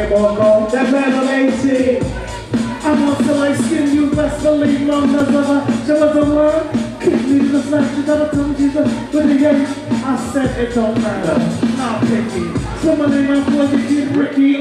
more gold. That level 18. I'm also light skin, you best believe long as ever. Show us a word. Keep me to the flesh, you gotta tell Jesus. With the gate, I said it don't matter. Not picky. Someone in my boy, the kid Ricky.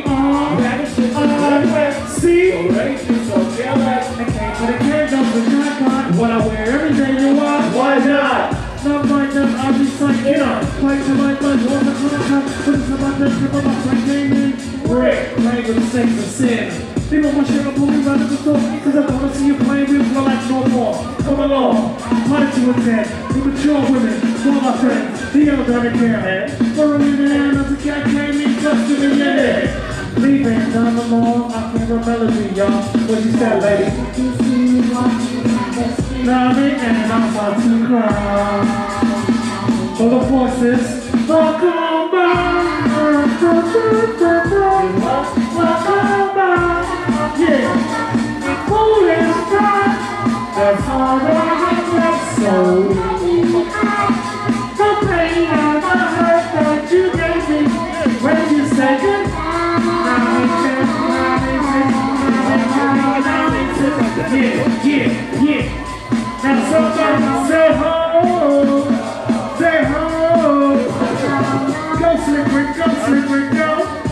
See? Alright, so jealous. But it can't go for shotgun. What I wear every day, you are. Why not? Not right now, I'll be psyched. Fight to my blood, hold the contract. Put it to my death, trip on my friend gaming. Brick, playing with the stakes of sin. People want you to pull me right at the door, cause I wanna see you playing with real life no more. Come along, party to attend. The mature women, all my friends, the elderly care. Throwing in the hand as a cat came in, just to the end. Leaving down the mall, I can't remember melody, y'all. What you said, lady? Loving and I'm about to cry. For the forces, walk on by. Walk on by. Yeah. Fool is pride. That's all that I have so. The pain and the hurt that you gave me when you said goodbye. Yeah. Now somebody say ho, say ho. Go Slippery, go Slippery, go.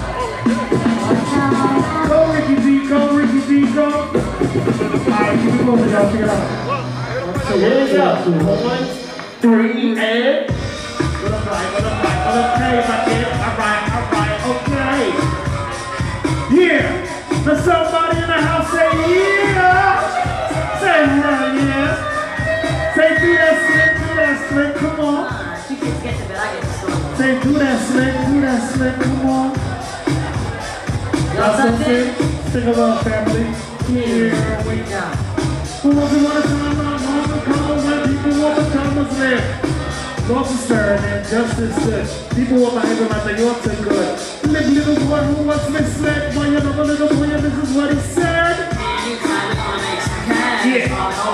Go Ricky D, go Ricky D, go. Alright, keep it moving, y'all, figure it out. So here we go. 1, 3, and. Okay, my kid. Alright, okay. Yeah. Now somebody in the house say yeah. Say yeah. Say do that slick, come on. She gets to bed, I get to school. Say do that slick, come on. Y'all something? Sing along, family. Here we go. Who doesn't want to time out long ago when people want the Thomas live? Lost is stern and justice good. People want my ego like they ought to good. Live little boy who was misled. Boy, you know a little boy, and this is what he said. Yeah.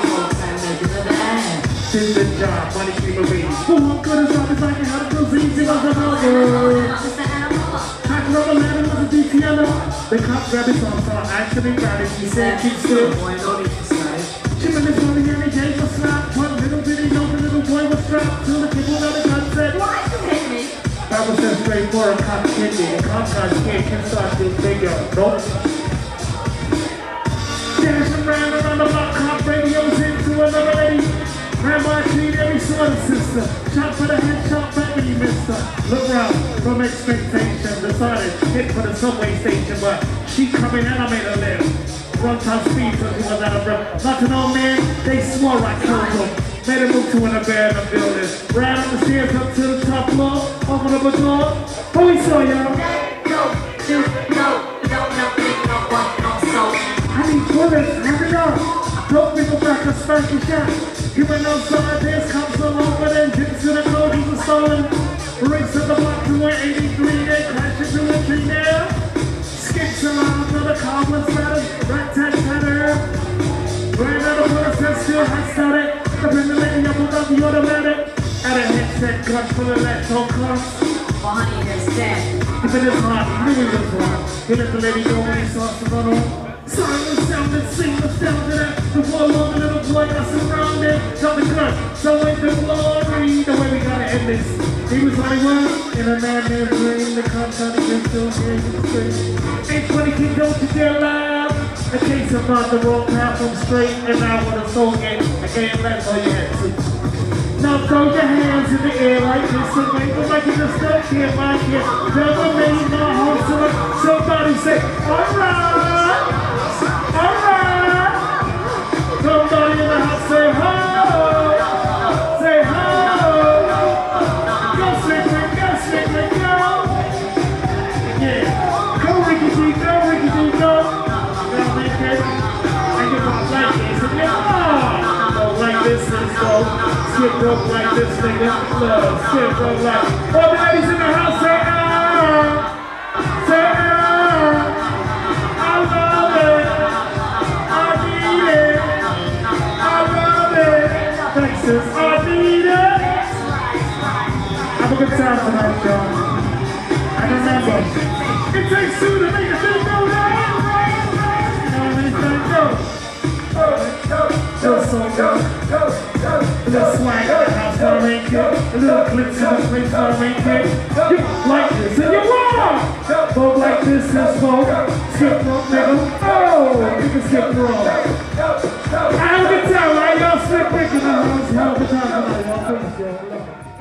Did the job, money keep a baby. Who I'm good as long as I can have those easy was a mother. Hacker of a ladder was a DTLO. The cop grabbed his arm, so I actually grabbed it. He said, keep still. Chipping this money and he gave a slap. One little bitty, no, the little boy was strapped. Till the people on the gun said, why you hit me? That was just straight for a cop kidney. The cop got scared, can start to figure. Nope. Dashing around the block, cop radios into another lady. Grandma treat every sort of sister. Shot for the head, shot back when you missed her. Look round from expectation. Decided hit for the subway station, but she coming and I made her live. Run top speed till he was out of breath. Not an old man, they swore I killed him. Made a move to an abandoned building. Ran up the stairs up to the top floor. Opened up a door. Who we saw, y'all? I need bullets, hurry up. Don't people back a spanky shot. You went outside, there's cops all over, then dips to the code, he was stolen. Race at the block to 183, they crashed into a tree there. Skips around till the car was battered, rat-tat-tatter. Ran out of bullets and still had started. The lady up above the automatic. Had a headset gun full of electro clubs. Well, honey, you're dead. If it is hot, he knew he was wrong. He let the lady go when he saw to run on. Silent sounded, seamless down to that. Before long, the little boy got surrounded. Shot the gun, showing the glory. The way we gotta end this. He was only one in a nightmare dream. The cops on the still hear him scream. 820 kid, don't you dare laugh. The case about the wrong path from straight. And now with a soul game, I can't let all you had to. Now throw your hands in the air like this and wave them like you just don't care, my kid. Never made my home to it. Somebody say, alright, alright. Somebody in the house say, ho, say, ho. Go Slippery, go Slippery, go. Yeah, go Ricky D, go Ricky D, go. Now make it, I give up like this and go like this and go. Skip rope like this nigga, love, skip rope like. All the ladies in the house say ah, say ah. I love it, I need it, I love it. Texas, I need it. Have a good time tonight, y'all. And remember, it takes two to make a thing go. swag in the house, gotta rank it. A little clips in the place, gotta rank it. You like this and you're wrong. Folk like this is folk. Skip rope, nigga. Oh, you can skip rope. I have a good time, right? Y'all slip quick in the house. Have a good time tonight, y'all. Thanks, y'all.